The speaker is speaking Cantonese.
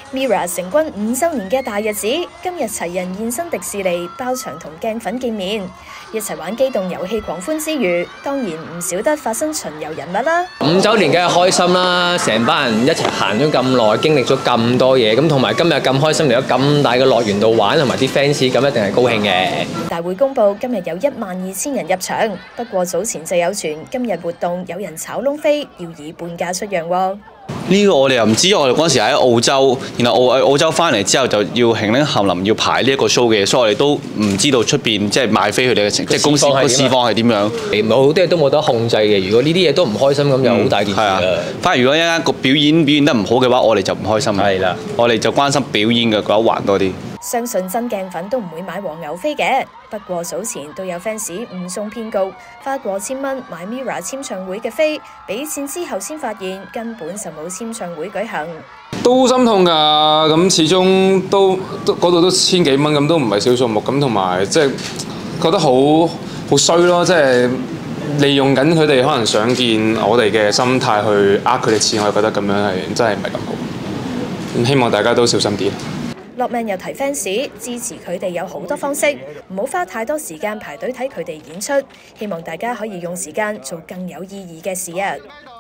Mirror 成軍5週年嘅大日子，今日齊人現身迪士尼，包場同鏡粉見面，一齊玩機動遊戲狂歡之餘，當然唔少得發生巡遊人物啦。 5週年梗係開心啦，成班人一齊行咗咁耐，經歷咗咁多嘢，咁同埋今日咁開心嚟咗咁大嘅樂園度玩，同埋啲 fans 咁一定係高興嘅。 大會公佈今日有12000人入場，不過早前就有傳今日活動有人炒窿飛，要以半價出讓喎。 呢個我哋又唔知，我哋嗰陣時喺澳洲，然後澳洲翻嚟之後就要興咧冚林要排呢一個 show 嘅，所以我哋都唔知道出邊即係賣飛佢哋嘅情，即係公司個市況係點樣。 好多嘢都冇得控制嘅，如果呢啲嘢都唔開心咁，就好大件事啦。 反而如果一間個表演得唔好嘅話，我哋就唔開心。係啦，我哋就關心表演嘅嗰一環多啲。 相信真鏡粉都唔會買黃牛飛嘅，不過早前都有 fans 誤中騙局，花過千蚊買 Mirror 簽唱會嘅飛，俾錢之後先發現根本就冇簽唱會舉行。 都心痛㗎，咁始終都嗰度都千幾蚊，咁都唔係小數目，咁同埋即係覺得好衰咯，即係利用緊佢哋可能想見我哋嘅心態去呃佢哋錢，我覺得咁樣係真係唔係咁好。咁希望大家都小心啲。 樂命又提 fans 支持佢哋有好多方式，唔好花太多時間排隊睇佢哋演出，希望大家可以用時間做更有意義嘅事啊！